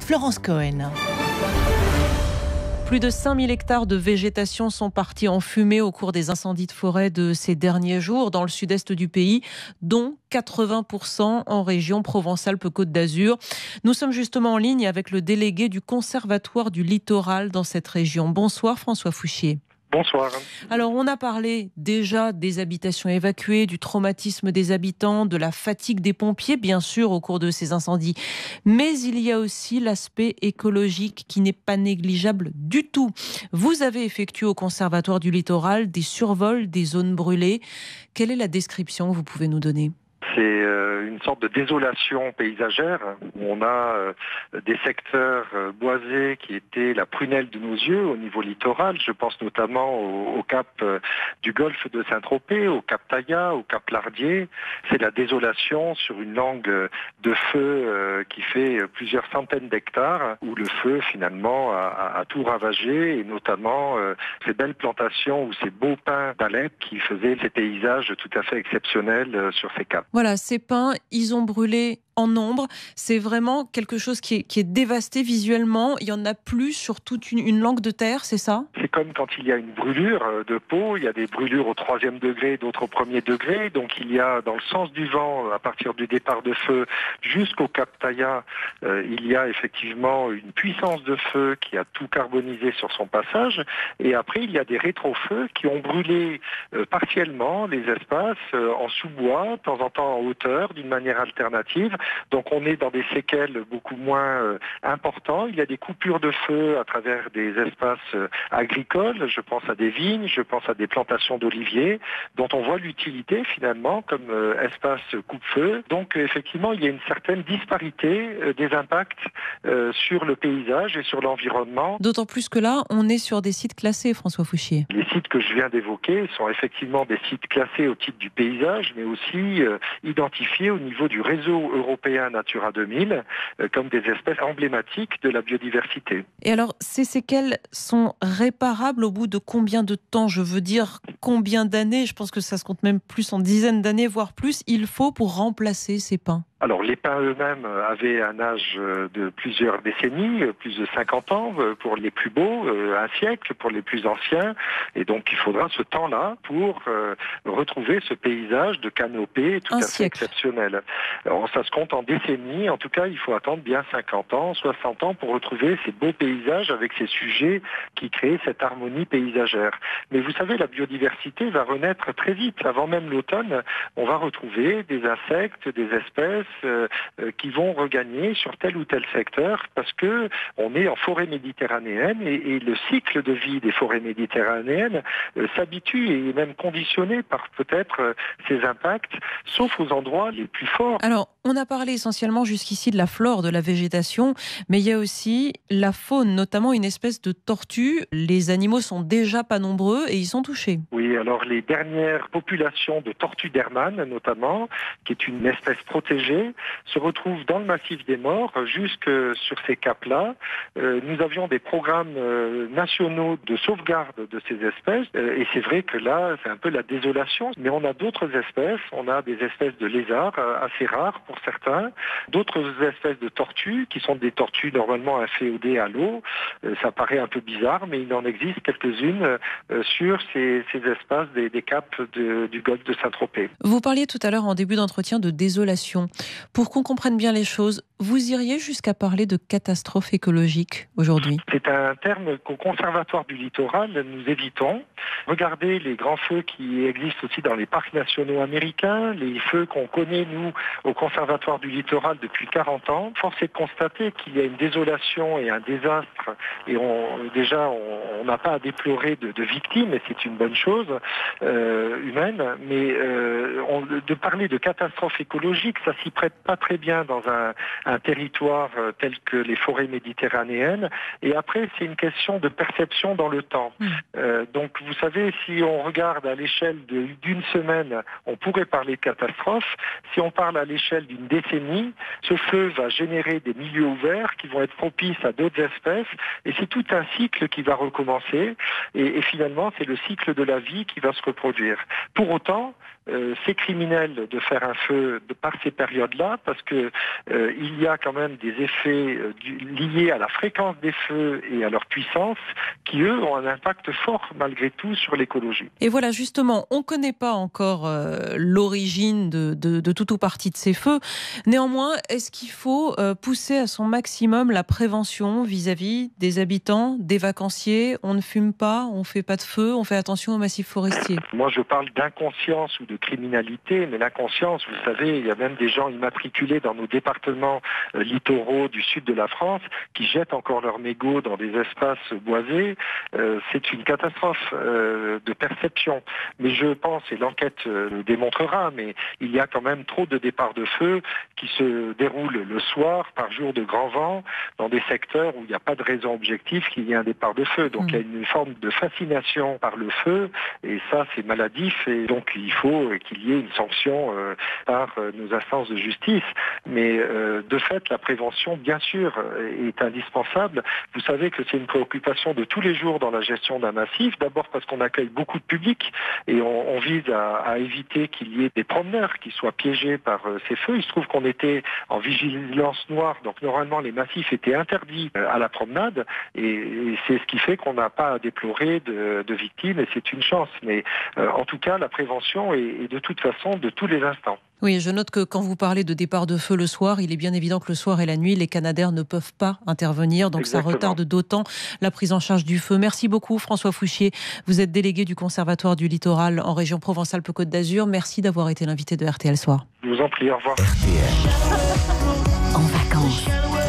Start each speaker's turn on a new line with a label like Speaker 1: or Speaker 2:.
Speaker 1: Florence Cohen.
Speaker 2: Plus de 5000 hectares de végétation sont partis en fumée au cours des incendies de forêt de ces derniers jours dans le sud-est du pays, dont 80% en région Provence-Alpes-Côte d'Azur. Nous sommes justement en ligne avec le délégué du Conservatoire du littoral dans cette région. Bonsoir François Fouchier.
Speaker 3: Bonsoir.
Speaker 2: Alors, on a parlé déjà des habitations évacuées, du traumatisme des habitants, de la fatigue des pompiers, bien sûr, au cours de ces incendies. Mais il y a aussi l'aspect écologique qui n'est pas négligeable du tout. Vous avez effectué au Conservatoire du littoral des survols des zones brûlées. Quelle est la description que vous pouvez nous donner ?
Speaker 3: C'est une sorte de désolation paysagère où on a des secteurs boisés qui étaient la prunelle de nos yeux au niveau littoral. Je pense notamment au cap du golfe de Saint-Tropez, au cap Taillat, au cap Lardier. C'est la désolation sur une langue de feu qui fait plusieurs centaines d'hectares où le feu finalement a tout ravagé et notamment ces belles plantations ou ces beaux pins d'Alep qui faisaient ces paysages tout à fait exceptionnels sur ces caps.
Speaker 2: Voilà, ces pins, ils ont brûlé en nombre. C'est vraiment quelque chose qui est dévasté visuellement. Il n'y en a plus sur toute une langue de terre, c'est ça ?
Speaker 3: C'est comme quand il y a une brûlure de peau. Il y a des brûlures au 3e degré, d'autres au 1er degré. Donc il y a dans le sens du vent, à partir du départ de feu jusqu'au cap Taillat, il y a effectivement une puissance de feu qui a tout carbonisé sur son passage. Et après, il y a des rétrofeux qui ont brûlé partiellement les espaces en sous-bois, de temps en temps en hauteur, d'une manière alternative. Donc on est dans des séquelles beaucoup moins importantes. Il y a des coupures de feu à travers des espaces agricoles. Je pense à des vignes, je pense à des plantations d'oliviers, dont on voit l'utilité finalement comme espace coupe-feu. Donc effectivement, il y a une certaine disparité des impacts sur le paysage et sur l'environnement.
Speaker 2: D'autant plus que là, on est sur des sites classés, François Fouchier.
Speaker 3: Les sites que je viens d'évoquer sont effectivement des sites classés au titre du paysage, mais aussi identifiés au niveau du réseau européen Natura 2000 comme des espèces emblématiques de la biodiversité.
Speaker 2: Et alors, ces séquelles sont réparables au bout de combien de temps ? Je veux dire, combien d'années ? Je pense que ça se compte même plus en dizaines d'années, voire plus, il faut pour remplacer ces pins.
Speaker 3: Alors les pins eux-mêmes avaient un âge de plusieurs décennies, plus de 50 ans pour les plus beaux, un siècle pour les plus anciens. Et donc il faudra ce temps-là pour retrouver ce paysage de canopée tout à fait exceptionnel. Alors ça se compte en décennies, en tout cas il faut attendre bien 50 ans, 60 ans pour retrouver ces beaux paysages avec ces sujets qui créent cette harmonie paysagère. Mais vous savez, la biodiversité va renaître très vite. Avant même l'automne, on va retrouver des insectes, des espèces qui vont regagner sur tel ou tel secteur parce que on est en forêt méditerranéenne et le cycle de vie des forêts méditerranéennes s'habitue et est même conditionné par peut-être ces impacts, sauf aux endroits les plus forts.
Speaker 2: Alors, on a parlé essentiellement jusqu'ici de la flore, de la végétation, mais il y a aussi la faune, notamment une espèce de tortue. Les animaux sont déjà pas nombreux et ils sont touchés.
Speaker 3: Oui, alors les dernières populations de tortues d'Hermann, notamment, qui est une espèce protégée, se retrouvent dans le massif des Morts, jusque sur ces caps-là. Nous avions des programmes nationaux de sauvegarde de ces espèces, et c'est vrai que là, c'est un peu la désolation, mais on a d'autres espèces, on a des espèces de lézards, assez rares pour certains, d'autres espèces de tortues, qui sont des tortues normalement inféodées à l'eau. Ça paraît un peu bizarre, mais il en existe quelques-unes sur ces espaces des caps du golfe de Saint-Tropez.
Speaker 2: Vous parliez tout à l'heure en début d'entretien de désolation. Pour qu'on comprenne bien les choses, vous iriez jusqu'à parler de catastrophe écologique aujourd'hui ?
Speaker 3: C'est un terme qu'au Conservatoire du littoral, nous évitons. Regardez les grands feux qui existent aussi dans les parcs nationaux américains, les feux qu'on connaît, nous, au Conservatoire du littoral depuis 40 ans. Force est de constater qu'il y a une désolation et un désastre, et on n'a pas à déplorer de victimes, et c'est une bonne chose humaine, mais de parler de catastrophe écologique, ça s'y prête pas très bien dans un territoire tel que les forêts méditerranéennes. Et après, c'est une question de perception dans le temps. Donc, vous savez, si on regarde à l'échelle d'une semaine, on pourrait parler de catastrophe. Si on parle à l'échelle d'une décennie, ce feu va générer des milieux ouverts qui vont être propices à d'autres espèces. Et c'est tout un cycle qui va recommencer. Et finalement, c'est le cycle de la vie qui va se reproduire. Pour autant, c'est criminel de faire un feu par ces périodes-là, parce que il y a quand même des effets liés à la fréquence des feux et à leur puissance qui, eux, ont un impact fort malgré tout sur l'écologie.
Speaker 2: Et voilà, justement, on ne connaît pas encore l'origine de tout ou partie de ces feux. Néanmoins, est-ce qu'il faut pousser à son maximum la prévention vis-à-vis des habitants, des vacanciers? On ne fume pas, on ne fait pas de feu, on fait attention aux massifs forestiers.
Speaker 3: Moi, je parle d'inconscience ou de criminalité, mais l'inconscience, vous savez, il y a même des gens immatriculés dans nos départements littoraux du sud de la France qui jettent encore leurs mégots dans des espaces boisés. C'est une catastrophe de perception. Mais je pense, et l'enquête le démontrera, mais il y a quand même trop de départs de feu qui se déroulent le soir par jour de grand vent dans des secteurs où il n'y a pas de raison objective qu'il y ait un départ de feu. Donc il y a une forme de fascination par le feu et ça c'est maladif et donc il faut qu'il y ait une sanction par nos instances de justice. Mais de fait la prévention bien sûr est indispensable. Vous savez que c'est une préoccupation de tous les jours dans la gestion d'un massif. D'abord parce qu'on accueille beaucoup de public et on vise à éviter qu'il y ait des promeneurs qui soient piégés par ces feux. Il se trouve qu'on était en vigilance noire, donc normalement les massifs étaient interdits à la promenade et c'est ce qui fait qu'on n'a pas à déplorer de victimes et c'est une chance. Mais en tout cas, la prévention est de toute façon de tous les instants.
Speaker 2: Oui, je note que quand vous parlez de départ de feu le soir, il est bien évident que le soir et la nuit, les Canadaires ne peuvent pas intervenir. Donc
Speaker 3: Exactement.
Speaker 2: Ça retarde d'autant la prise en charge du feu. Merci beaucoup François Fouchier. Vous êtes délégué du Conservatoire du Littoral en région Provence-Alpes-Côte d'Azur. Merci d'avoir été l'invité de RTL Soir.
Speaker 3: Je vous en prie, au revoir.
Speaker 1: RTL. En vacances.